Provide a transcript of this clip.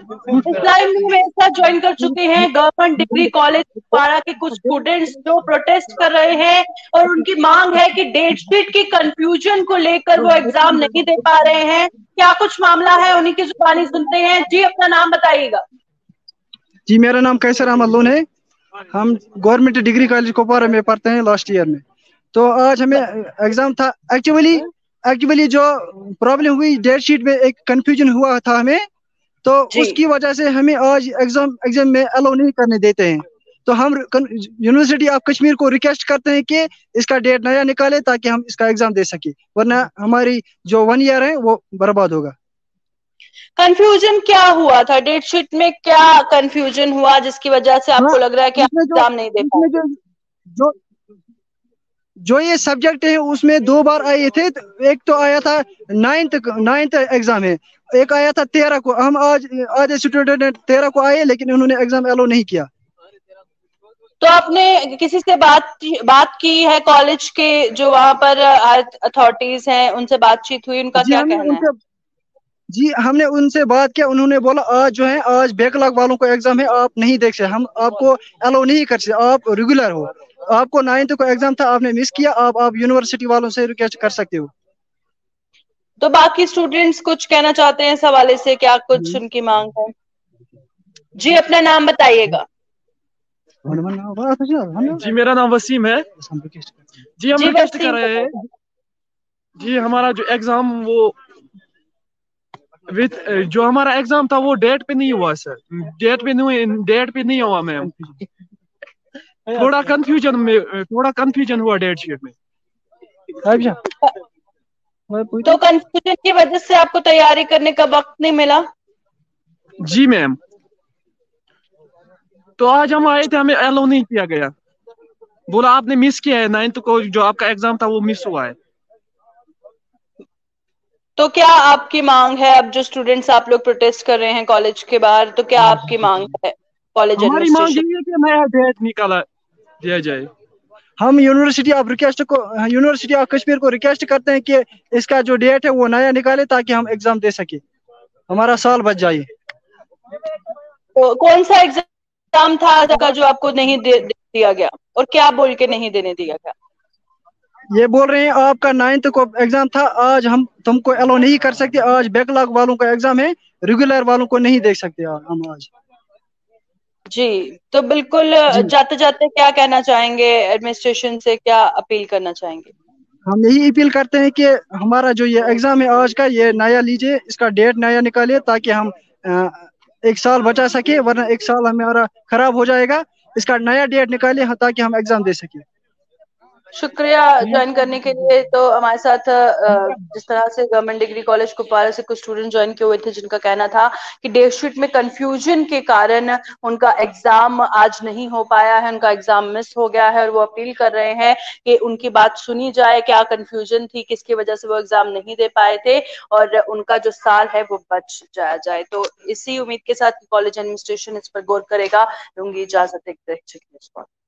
इस लाइव में मेरे साथ ज्वाइन कर चुके हैं गवर्नमेंट डिग्री कॉलेज कुपवाड़ा के कुछ स्टूडेंट्स जो प्रोटेस्ट कर रहे हैं और उनकी मांग है कि डेट शीट की कंफ्यूजन को लेकर वो एग्जाम नहीं दे पा रहे हैं। क्या कुछ मामला है, उन्हीं की जुबानी सुनते हैं। जी, अपना नाम बताइएगा। जी, मेरा नाम कैसर अहमद लोन है। हम गवर्नमेंट डिग्री कॉलेज कुपवाड़ा में पढ़ते हैं लास्ट ईयर में। तो आज हमें एग्जाम था। एक्चुअली जो प्रॉब्लम हुई डेट शीट में एक कंफ्यूजन हुआ था हमें, तो उसकी वजह से हमें आज एग्जाम में अलाउ नहीं करने देते हैं। तो हम यूनिवर्सिटी ऑफ कश्मीर को रिक्वेस्ट करते हैं कि इसका डेट नया निकाले ताकि हम इसका एग्जाम दे सके, वरना हमारी जो 1 ईयर है वो बर्बाद होगा। कंफ्यूजन क्या हुआ था डेट शीट में? क्या कंफ्यूजन हुआ जिसकी वजह से आपको लग रहा है कि आप एग्जाम नहीं दे पाए? जो ये सब्जेक्ट है उसमें 2 बार आए थे। एक तो आया था 9th एग्जाम है, एक आया था 13 को। हम आज आधे स्टूडेंट 13 को आए, लेकिन उन्होंने एग्जाम अलाउ नहीं किया। तो आपने किसी से बात की है? कॉलेज के जो वहां पर अथॉरिटीज हैं उनसे बातचीत हुई? उनका क्या कहना है? जी, हमने उनसे बात किया। उन्होंने बोला आज बैकलॉग वालों को एग्जाम है, आप नहीं देख सकते, हम आपको अलाउ नहीं कर सकते, आप रेगुलर हो। आपको 9th को एग्जाम था, आपने मिस किया, आप यूनिवर्सिटी वालों से रिक्वेस्ट कर सकते हो। तो बाकी स्टूडेंट्स कुछ कहना चाहते हैं इस हवाले से? क्या कुछ उनकी मांग है? जी, अपना नाम बताइएगा। जी, मेरा नाम वसीम है। जी, हम रिक्वेस्ट कर रहे हैं। जी, हमारा जो एग्जाम वो जो हमारा एग्जाम था वो डेट पे नहीं हुआ सर। डेट पे नहीं हुआ मैम। थोड़ा कंफ्यूजन हुआ डेट शीट में। तो कंफ्यूजन की वजह से आपको तैयारी करने का वक्त नहीं मिला? जी मैम। तो आज हम आए थे, हमें अलाउ नहीं किया गया। बोला आपने मिस किया है, 9th को जो आपका एग्जाम था वो मिस हुआ है। तो क्या आपकी मांग है? अब जो स्टूडेंट्स आप लोग प्रोटेस्ट कर रहे हैं कॉलेज के बाहर, तो क्या आपकी मांग है कॉलेज हमारी मांग एडमिनिस्ट्रेशन? यही है कि नया डेट निकाला दिया जाए। हम यूनिवर्सिटी ऑफ कश्मीर को रिक्वेस्ट करते हैं कि इसका जो डेट है वो नया निकाले ताकि हम एग्जाम दे सके, हमारा साल बच जाए। तो कौन सा एग्जाम था जो आपको नहीं दिया गया, और क्या बोल के नहीं देने दिया गया? ये बोल रहे हैं आपका 9th को एग्जाम था, आज हम तुमको अलाउ नहीं कर सकते, आज बैकलॉग वालों का एग्जाम है, रेगुलर वालों को नहीं देख सकते हम आज। जी, तो बिल्कुल जाते जाते क्या कहना चाहेंगे एडमिनिस्ट्रेशन से? क्या अपील करना चाहेंगे? हम यही अपील करते हैं कि हमारा जो ये एग्जाम है आज का, ये नया लीजिए, इसका डेट नया निकालिए ताकि हम एक साल बचा सके, वरना एक साल हमारा खराब हो जाएगा। इसका नया डेट निकालिए ताकि हम एग्जाम दे सके। शुक्रिया ज्वाइन करने के लिए। तो हमारे साथ जिस तरह से गवर्नमेंट डिग्री कॉलेज कुपवाड़ा से कुछ स्टूडेंट ज्वाइन किए हुए थे, जिनका कहना था कि डेट शीट में कंफ्यूजन के कारण उनका एग्जाम आज नहीं हो पाया है, उनका एग्जाम मिस हो गया है, और वो अपील कर रहे हैं कि उनकी बात सुनी जाए। क्या कंफ्यूजन थी, किसकी वजह से वो एग्जाम नहीं दे पाए थे, और उनका जो साल है वो बच जाए। तो इसी उम्मीद के साथ कॉलेज एडमिनिस्ट्रेशन इस पर गौर करेगा। लूंगी इजाजत। एक